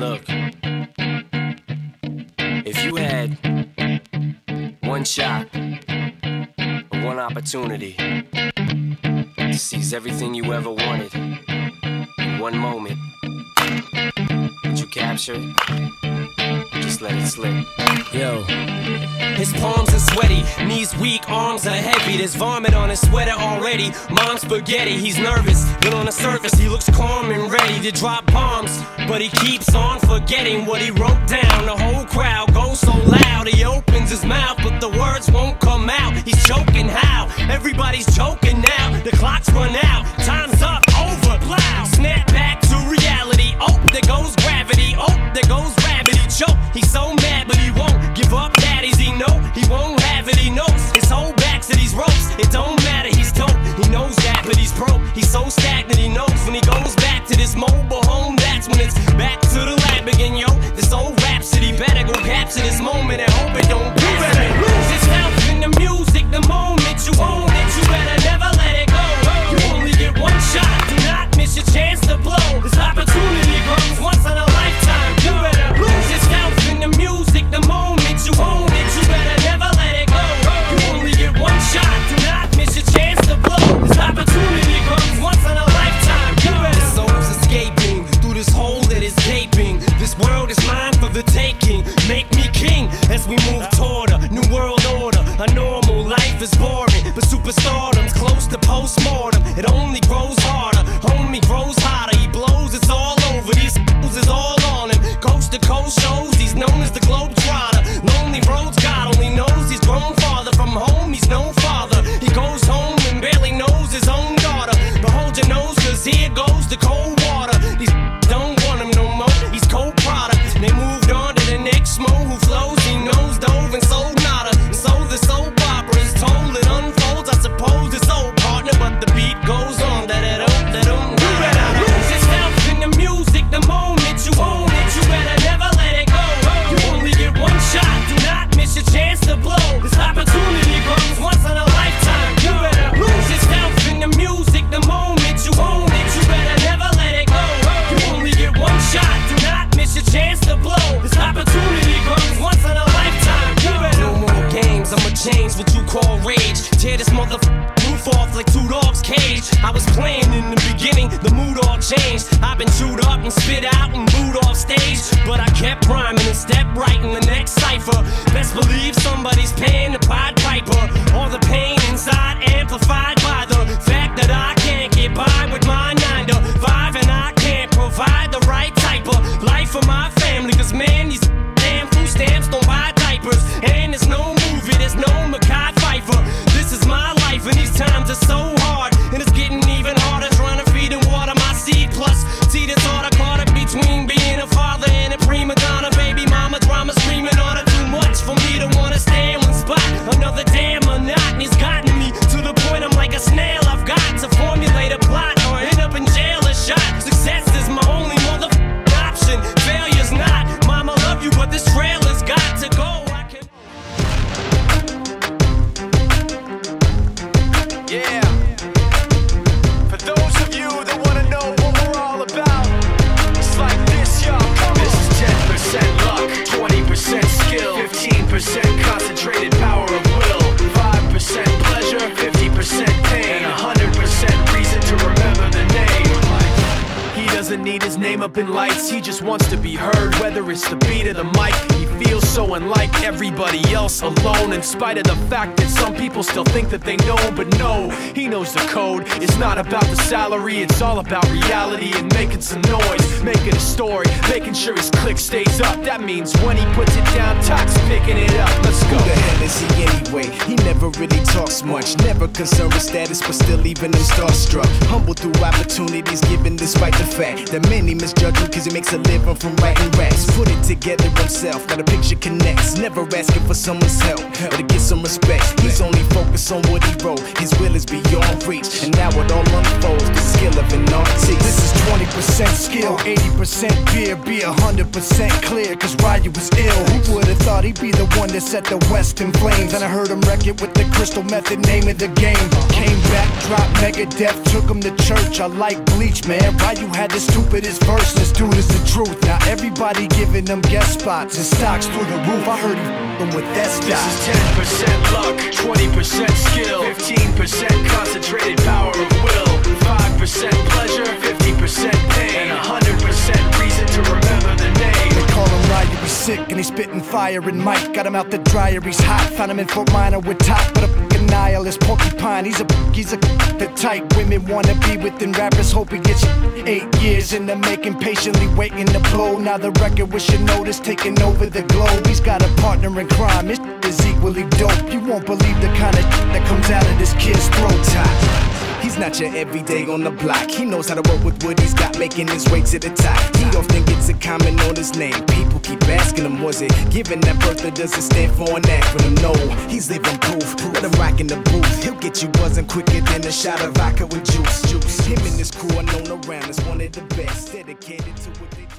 Look, if you had one shot or one opportunity to seize everything you ever wanted in one moment, would you capture it? Just let it slip. Yo. His palms are sweaty, knees weak, arms are heavy. There's vomit on his sweater already. Mom's spaghetti, he's nervous, but on the surface he looks calm and ready to drop bombs. But he keeps on forgetting what he wrote down. The whole crowd goes so loud, he opens his mouth, but the words won't come out. He's choking how? Everybody's choking now. The clock's run out, time's up, over, loud. Snap back to reality. Oh, there goes gravity. Oh, there goes gravity. Choke, he's so mad, but he won't give up. Daddies, he know he won't have it. He knows his whole back to these ropes. It don't matter, he's dope. He knows that, but he's broke. He's so stagnant, he knows when he goes back to this mobile home. That's when it's back to the lab again, yo. This old rhapsody better go capture this moment and hope it don't pass. You better lose yourself in the music the moment you own it. You better never let it go. You only get one shot. Do not miss your chance to blow. This opportunity comes once in a lifetime. You better lose yourself in the music the moment you own it. You better never let it go. You only get one shot. Do not miss your chance to blow. This opportunity comes once in a lifetime. You better. The soul's escaping through this hole that is gaping. This world is mine for the taking. Make me king as we move toward a new world order. A normal life is boring, but superstardom's close to postmortem. It only grows harder, homie grows hotter. He blows, it's all over. These fools is all on him. Coast to coast shows, he's known as the Globetrotter. Lonely roads, God only knows he's grown farther from home. He's no father. He goes home and barely knows his own daughter. But hold your nose, cause here goes the cold water. These don't want him no more. He's cold product. They moved on to the next mo who flows. He knows dove and sold nada. And so the soap opera is told. It unfolds. I suppose it's old partner, but the beat goes on. You better lose yourself in the music the moment you own it. You better never let it go. You only get one shot. Do not miss your chance to blow. This opportunity comes once in a lifetime. You better lose yourself in the music the moment you own it. You better never let it go. You only get one shot. Do not miss your chance to blow. This opportunity comes once in a lifetime. You better. No more games, I'ma change what you call rage. Tear this roof off like two dogs' cage. I was playing in the beginning, the mood all changed. I've been chewed up and spit out and booed off stage, but I kept rhyming and stepped right in the next cipher. Best believe somebody's paying the Pied Piper. All the pain inside amplified by the fact that I can't get by with my 9 to 5, and I can't provide the right type of life for my family. Cause man, these damn food stamps don't buy diapers, and there's no movie, there's no Mackay Pfeiffer. This is my life and these times are so hard, and it's getting even harder trying to feed and water my seed. Plus, see this order caught up between being a father and a prima donna. Baby mama drama screaming on her. Too much for me to wanna stay in one spot. Another damn monotony's gotten me to the point I'm like a snail. I've got to formulate a plot or end up in jail or shot. Success is my only motherfucking option. Failure's not. Mama love you, but this trailer's got to go. Yeah, for those of you that want to know what we're all about, it's like this, y'all. This is 10% luck, 20% skill, 15% concentrated power of will, 5% pleasure, 50% pain, and 100% reason to remember the name. He doesn't need his name up in lights, he just wants to be heard, whether it's the beat of the mic. He feels so unlike everybody else, alone, in spite of the fact that some people still think that they know. But no, he knows the code. It's not about the salary, it's all about reality and making some noise, making a story, making sure his click stays up. That means when he puts it down, Tox picking it up. Let's go. Who the hell is he anyway? He never really talks much, never concerned with status, but still leaving him starstruck. Humble through opportunities given despite the fact that many misjudge him cause he makes a living from writing raps. Put it together himself, got a picture connects, never asking for someone's help or to get some respect. He's only focused on what he wrote, his will is beyond reach, and now it all unfolds, the skill of an artist. This is 20% 20% skill, 80% beer, be 100% clear, cause Ryu was ill. Who would've thought he'd be the one that set the West in flames? And I heard him wreck it with the crystal method, name of the game. Came back, dropped Megadeth, took him to church. I like Bleach, man. Ryu had the stupidest verse. This dude is the truth. Now everybody giving them guest spots and stocks through the roof. I heard he f***ing with that stock. This is 10% luck, 20% skill, 15% concentrated power of will, 5% pleasure, 50% pain, and 100% reason to remember the name. They call him Ryu, he's sick and he's spitting fire and Mike got him out the dryer, he's hot. Found him in Fort Minor with top, but a f***ing nihilist porcupine. He's the type women wanna be with, and rappers hope he gets 8 years in the making, patiently waiting to blow. Now the record with your notice taking over the globe. He's got a partner in crime, his is equally dope. You won't believe the kind of that comes out of this kid's throat. He's not your everyday on the block. He knows how to work with what he's got, making his way to the top. He often gets a comment on his name. People keep asking him, was it given that birth or does it stand for an acronym? No, he's living proof. Let him rock in the booth. He'll get you buzzing quicker than a shot of vodka with juice. Him and his crew are known around as one of the best, dedicated to what they do.